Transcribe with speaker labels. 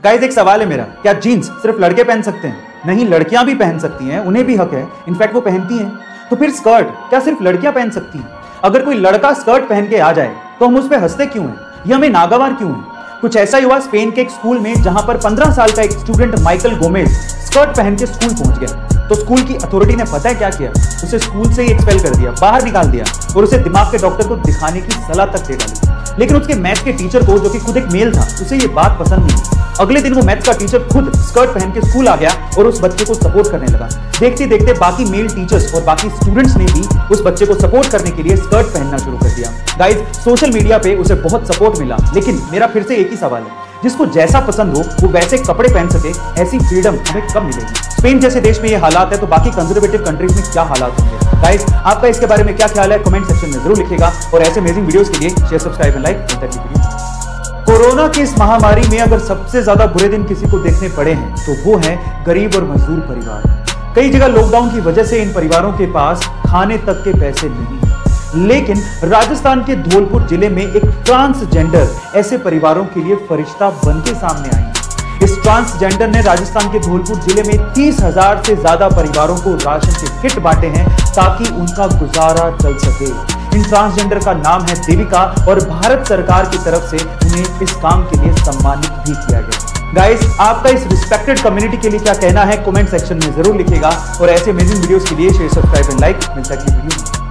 Speaker 1: Guys एक सवाल है मेरा, क्या जीन्स सिर्फ लड़के पहन सकते हैं? नहीं, लड़कियां भी पहन सकती हैं, उन्हें भी हक है, इनफैक्ट वो पहनती हैं। तो फिर स्कर्ट क्या सिर्फ लड़कियां पहन सकती हैं? अगर कोई लड़का स्कर्ट पहन के आ जाए तो हम उस पर हंसते क्यों हैं? ये हमें नागवार क्यों है? कुछ ऐसा ही हुआ स्पेन के एक स्कूल में, जहां पर 15 साल का एक स्टूडेंट माइकल गोमेज स्कर्ट पहन के स्कूल पहुंच गया। तो स्कूल की अथॉरिटी ने पता है क्या किया? उसे स्कूल से ही एक्सपेल कर दिया, बाहर निकाल दिया और उसे दिमाग के डॉक्टर को दिखाने की सलाह तक दे डाली। लेकिन उसके मैथ्स के टीचर को, जो कि खुद एक मेल था, उसे ये बात पसंद नहीं। अगले दिन वो मैथ्स का टीचर खुद स्कर्ट पहन के स्कूल आ गया और उस बच्चे को सपोर्ट करने लगा। देखते देखते बाकी मेल टीचर्स और बाकी स्टूडेंट्स ने भी उस बच्चे को सपोर्ट करने के लिए स्कर्ट पहनना शुरू कर दिया। गाइस, सोशल मीडिया पे उसे बहुत सपोर्ट मिला, लेकिन मेरा फिर से एक ही सवाल है, जिसको जैसा पसंद हो वो वैसे कपड़े पहन सके, ऐसी फ्रीडम हमें कब मिलेगी? स्पेन जैसे देश में ये हालात है तो बाकी कंजर्वेटिव कंट्रीज में क्या हालात होंगे? गाइस, आपका इसके बारे में क्या ख्याल है? कमेंट सेक्शन में जरूर लिखिएगा और ऐसे अमेजिंग वीडियोस के लिए share, subscribe and like. Corona की इस महामारी में अगर सबसे ज्यादा बुरे दिन किसी को देखने पड़े हैं तो वो है गरीब और मजदूर परिवार। कई जगह लॉकडाउन की वजह से इन परिवारों के पास खाने तक के पैसे नहीं हैं। लेकिन राजस्थान के धौलपुर जिले में एक ट्रांसजेंडर ऐसे परिवारों के लिए फरिश्ता बनके सामने आई। इस ट्रांसजेंडर ने राजस्थान के धौलपुर जिले में 30,000 से ज्यादा परिवारों को राशन के किट बांटे हैं ताकि उनका गुजारा चल सके। इन ट्रांसजेंडर का नाम है देविका और भारत सरकार की तरफ से उन्हें इस काम के लिए सम्मानित भी किया गया। गाइस, आपका इस रिस्पेक्टेड कम्युनिटी के लिए क्या कहना है? कमेंट सेक्शन में जरूर लिखिएगा और ऐसे अमेजिंग वीडियोस के लिए शेयर, सब्सक्राइब एंड लाइक। मिलता है वीडियो में।